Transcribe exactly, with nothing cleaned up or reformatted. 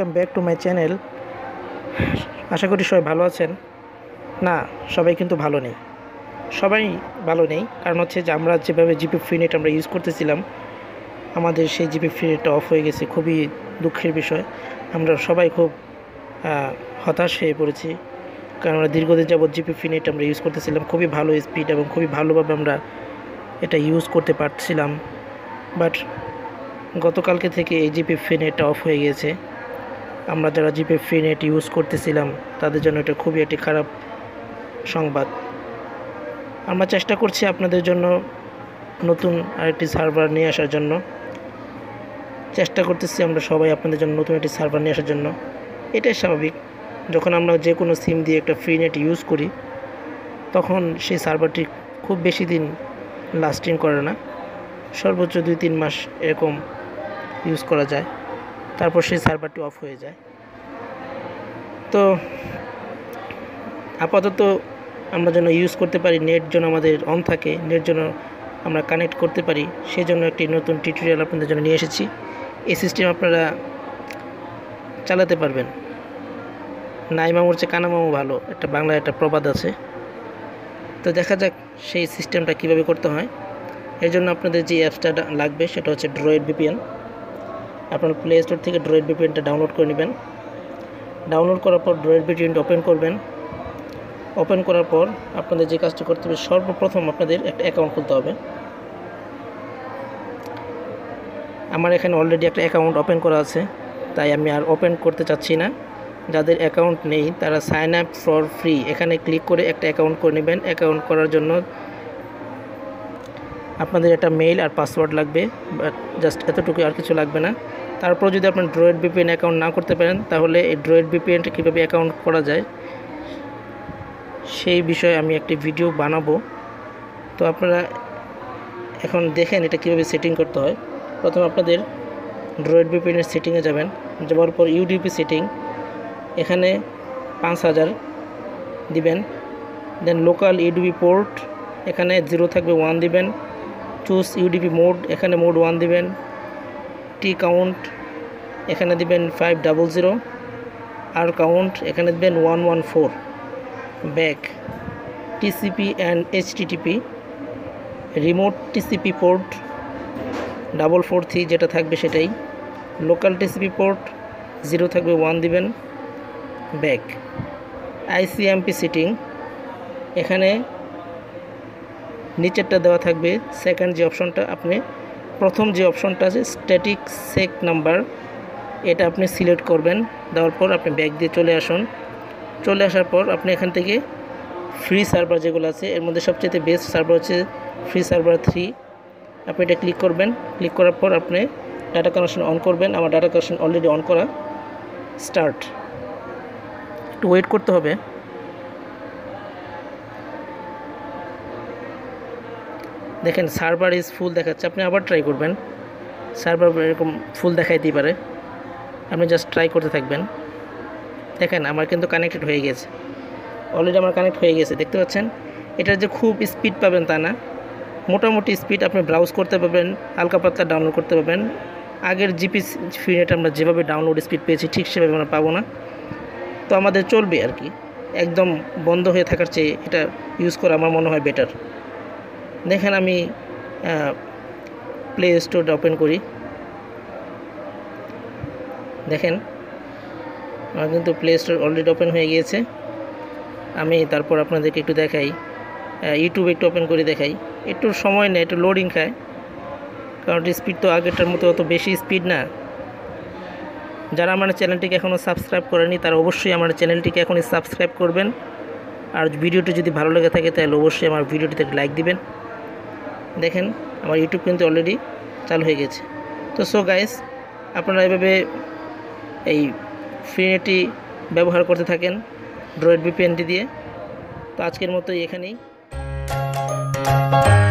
Welcome back to my channel. আশা করি সবাই ভালো আছেন। না, সবাই কিন্তু ভালো নেই, সবাই ভালো নেই। কারণ হচ্ছে যে আমরা যেভাবে জিপি ফ্রি নেট আমরা ইউজ করতেছিলাম, আমাদের সেই জিপি ফ্রি নেটটা অফ হয়ে গেছে। খুবই দুঃখের বিষয়। আমরা সবাই খুব হতাশ হয়ে পড়েছি, কারণ আমরা দীর্ঘদিন যাবৎ জিপি ফ্রি নেট আমরা ইউজ করতেছিলাম। খুবই ভালো স্পিড এবং খুবই ভালোভাবে আমরা এটা ইউজ করতে পারছিলাম। বাট গতকালকে থেকে এই জিপি ফ্রি নেটটা অফ হয়ে গেছে। আমরা যারা জিপি ফ্রি নেট ইউজ করতেছিলাম তাদের জন্য এটা খুবই একটি খারাপ সংবাদ। আমরা চেষ্টা করছি আপনাদের জন্য নতুন আরেকটি সার্ভার নিয়ে আসার জন্য। চেষ্টা করতেছি আমরা সবাই আপনাদের জন্য নতুন একটি সার্ভার নিয়ে আসার জন্য। এটাই স্বাভাবিক, যখন আমরা যে কোনো সিম দিয়ে একটা ফ্রি নেট ইউজ করি তখন সেই সার্ভারটি খুব বেশি দিন লাস্টিং করে না, সর্বোচ্চ দুই তিন মাস এরকম ইউজ করা যায়, তারপর সেই সার্ভারটি অফ হয়ে যায়। তো আপাতত আমরা যেন ইউজ করতে পারি, নেট যেন আমাদের অন থাকে, নেট যেন আমরা কানেক্ট করতে পারি, সেই জন্য একটি নতুন টিউটোরিয়াল আপনাদের জন্য নিয়ে এসেছি। এই সিস্টেম আপনারা চালাতে পারবেন। নাই মামুর চেয়ে কানা মামু ভালো, একটা বাংলায় একটা প্রবাদ আছে। তো দেখা যাক সেই সিস্টেমটা কীভাবে করতে হয়। এর জন্য আপনাদের যে অ্যাপসটা লাগবে সেটা হচ্ছে ড্রয়েড ভিপিএন। আপনার প্লে স্টোর থেকে ড্রয়েড ভিপিএনটা ডাউনলোড করে নেবেন। ডাউনলোড করার পর ড্রয়েড ভিপিএনটা ওপেন করবেন। ওপেন করার পর আপনাদের যে কাজটা করতে হবে, সর্বপ্রথম আপনাদের একটা অ্যাকাউন্ট খুলতে হবে। আমার এখানে অলরেডি একটা অ্যাকাউন্ট ওপেন করা আছে, তাই আমি আর ওপেন করতে চাচ্ছি না। যাদের অ্যাকাউন্ট নেই তারা সাইন আপ ফর ফ্রি এখানে ক্লিক করে একটা অ্যাকাউন্ট করে নেবেন। অ্যাকাউন্ট করার জন্য আপনাদের একটা মেইল আর পাসওয়ার্ড লাগবে, বাট জাস্ট এতটুকু, আর কিছু লাগবে না। তারপর যদি আপনার ড্রয়েড ভিপিএন অ্যাকাউন্ট না করতে পারেন, তাহলে এই ড্রয়েড ভিপিএনটা কীভাবে অ্যাকাউন্ট করা যায় সেই বিষয়ে আমি একটি ভিডিও বানাবো। তো আপনারা এখন দেখেন এটা কীভাবে সেটিং করতে হয়। প্রথমে আপনাদের ড্রয়েড ভিপিএনের সেটিংয়ে যাবেন। যাওয়ার পর ইউডিপি সেটিং, এখানে পাঁচ হাজার দিবেন। দেন লোকাল ইউডিপি পোর্ট, এখানে জিরো থাকবে ওয়ান দিবেন। চুজ ইউডিপি মোড, এখানে মোড ওয়ান দিবেন। টি কাউন্ট এখানে দিবেন ফাইভ ডাবল জিরো। আর কাউন্ট এখানে দিবেন one one four. Back TCP and HTTP, remote TCP port double four three যেটা থাকবে সেটাই। লোকাল টিসিপি পোর্ট জিরো থাকবে ওয়ান দিবেন। ব্যাক আইসিএমপি সেটিং, এখানে নিচেরটা দেওয়া থাকবে সেকেন্ড যে অপশনটা, আপনি প্রথম যে অপশনটা আছে স্ট্যাটিক সেক নাম্বার, এটা আপনি সিলেক্ট করবেন। দেওয়ার পর আপনি ব্যাক দিয়ে চলে আসুন। চলে আসার পর আপনি এখান থেকে ফ্রি সার্ভার যেগুলো আছে এর মধ্যে সবচেয়ে বেস্ট সার্ভার হচ্ছে ফ্রি সার্ভার থ্রি, আপনি এটা ক্লিক করবেন। ক্লিক করার পর আপনি ডাটা কানেকশন অন করবেন। আমার ডাটা কানেকশন অলরেডি অন করা। স্টার্ট, একটু ওয়েট করতে হবে। দেখেন সার্ভার ইজ ফুল দেখাচ্ছে, আপনি আবার ট্রাই করবেন। সার্ভার এরকম ফুল দেখাইতেই পারে, আপনি জাস্ট ট্রাই করতে থাকবেন। দেখেন আমার কিন্তু কানেক্টেড হয়ে গেছে, অলরেডি আমার কানেক্ট হয়ে গেছে, দেখতে পাচ্ছেন। এটার যে খুব স্পিড পাবেন তা না, মোটামুটি স্পিড আপনি ব্রাউজ করতে পারবেন, হালকা পাতলা ডাউনলোড করতে পারবেন। আগের জিপি ফ্রি নেট আমরা যেভাবে ডাউনলোড স্পিড পেয়েছি ঠিক সেভাবে আমরা পাবো না, তো আমাদের চলবে আর কি। একদম বন্ধ হয়ে থাকার চেয়ে এটা ইউজ করা আমার মনে হয় বেটার। দেখেন আমি প্লে স্টোরটা ওপেন করি। দেখেন আমার কিন্তু প্লে স্টোর অলরেডি ওপেন হয়ে গিয়েছে। আমি তারপর আপনাদেরকে একটু দেখাই, ইউটিউব একটু ওপেন করে দেখাই। একটু সময় নেয়, একটু লোডিং খায়, কারণ স্পিড তো আগেরটার মতো অত বেশি স্পিড না। যারা আমার চ্যানেলটিকে এখনও সাবস্ক্রাইব করেনি তারা অবশ্যই আমার চ্যানেলটিকে এখনই সাবস্ক্রাইব করবেন। আর ভিডিওটি যদি ভালো লেগে থাকে তাহলে অবশ্যই আমার ভিডিওটিতে লাইক দিবেন। দেখেন আমার ইউটিউব কিন্তু অলরেডি চালু হয়ে গেছে। তো সো গাইস, আপনারা এভাবে এই ফ্রি নেটটি ব্যবহার করতে থাকেন ড্রয়েড ভিপিএনটি দিয়ে। তো আজকের মতো এখানেই।